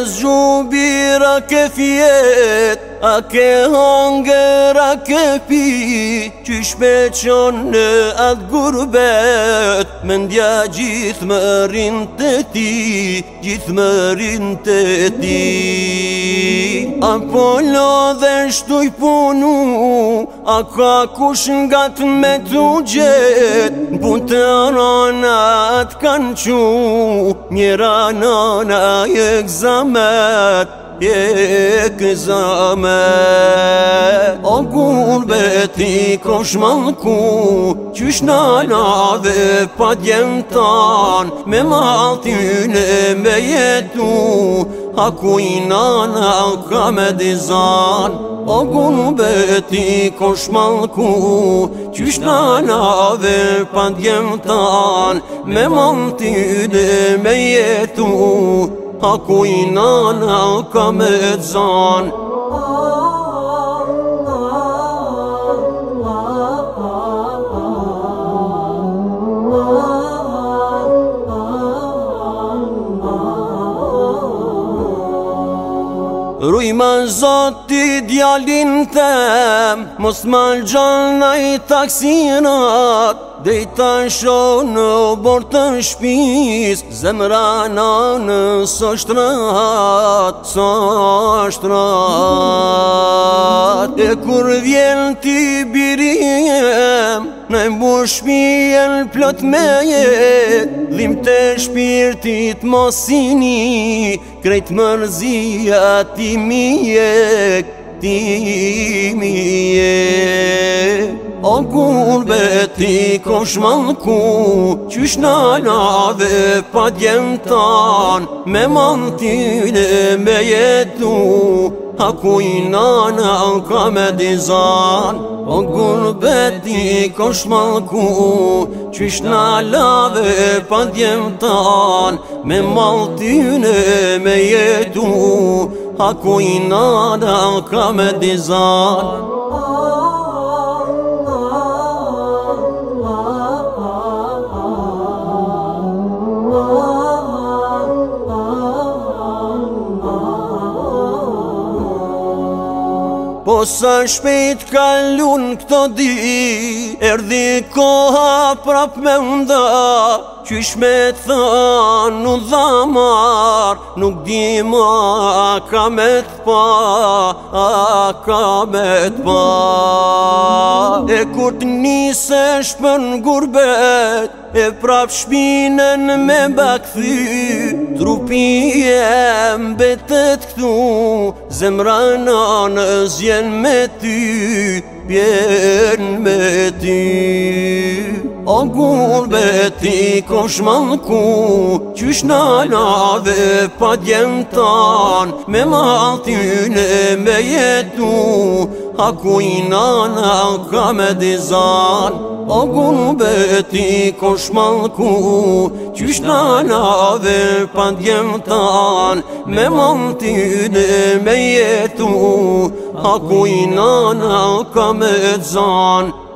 zgju bira ke fjet, a ke hangër, a ke pi, qysh me qon në atë gurbet, mendja gjithë më rinë të ti, gjithë më rinë të ti. Apo lodhe shtuj punu, a ka kush nga të me t'u gjet, pun të ranat kanë qu, njëra nana egzamet, egzamet. O gurbeti kosh malku, qysh nalave pa djemtan, me maltyne me jetu, a kuj nana ka me dizan. O gurbeti kosh malku, qysh nalave pa djemtan, me maltyne me jetu, a kuj nana ka me dizan. Ruj ma zoti djalin tem, mos ma l'gjallnaj taksinat, dhe ta shoh në bord të shpis, zemra nanë so shtrat, so shtrat. E kur vjen ti birim, në mbush shpijen plot me jet, dhim të shpirtit mosini, krejt mërzia ti mijek, ti mijek. O gurbeti kosh malku, qysh nalave pa djemtan, me maltyne me jetu, a kuj nana ka me dizan. O gurbeti kosh malku, qysh nalave pa djemtan, me maltyne me jetu, a kuj nana ka me dizan. Po sa shpejt kalun këto di, erdi koha prap me nda, qysh me thënë u dhamar, nuk di ma ka me t'pa, a ka me t'pa. E kur t'nisesh për n'gurbet, e prap shpinën me bakthy, trupi jem betet këtu, zemra nanës jen me ty, pjen me ty. O gurbeti kosh malku, qysh nalave pa djemtan, me maltyne me jetu, a kuj nana ka me dizan. O gurbeti kosh malku, qysh nalave pa djemtan, me maltyne me jetu, a kuj nana ka me dizan.